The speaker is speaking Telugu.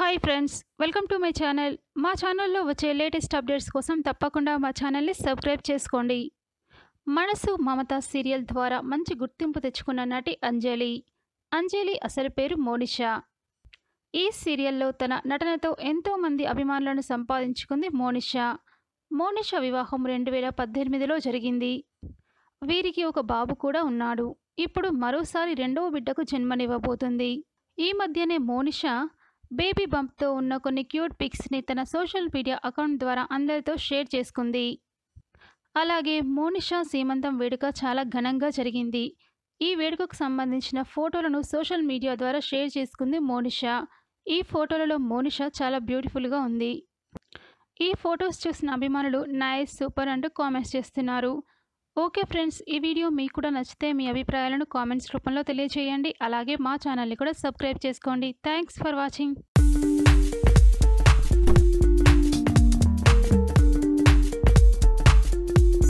Hi friends, welcome to my channel. మా ఛానల్లో వచ్చే లేటెస్ట్ అప్డేట్స్ కోసం తప్పకుండా మా ఛానల్ని సబ్స్క్రైబ్ చేసుకోండి. మనసు మమత సీరియల్ ద్వారా మంచి గుర్తింపు తెచ్చుకున్న నటి అంజలి. అంజలి అసలు పేరు మోనిషా. ఈ సీరియల్లో తన నటనతో ఎంతోమంది అభిమానులను సంపాదించుకుంది మోనిషా. మోనిషా వివాహం 2018లో జరిగింది. వీరికి ఒక బాబు కూడా ఉన్నాడు. ఇప్పుడు మరోసారి రెండవ బిడ్డకు జన్మనివ్వబోతుంది. ఈ మధ్యనే మోనిషా బేబీ బంప్తో ఉన్న కొన్ని క్యూట్ పిక్స్ని తన సోషల్ మీడియా అకౌంట్ ద్వారా అందరితో షేర్ చేసుకుంది. అలాగే మోనిషా సీమంతం వేడుక చాలా ఘనంగా జరిగింది. ఈ వేడుకకు సంబంధించిన ఫోటోలను సోషల్ మీడియా ద్వారా షేర్ చేసుకుంది మోనిషా. ఈ ఫోటోలలో మోనిషా చాలా బ్యూటిఫుల్గా ఉంది. ఈ ఫొటోస్ చూసిన అభిమానులు నైస్, సూపర్ అంటూ కామెంట్స్ చేస్తున్నారు. ఓకే ఫ్రెండ్స్, ఈ వీడియో మీకు కూడా నచ్చితే మీ అభిప్రాయాలను కామెంట్స్ రూపంలో తెలియజేయండి. అలాగే మా ఛానల్ని కూడా సబ్స్క్రైబ్ చేసుకోండి. Thanks for watching.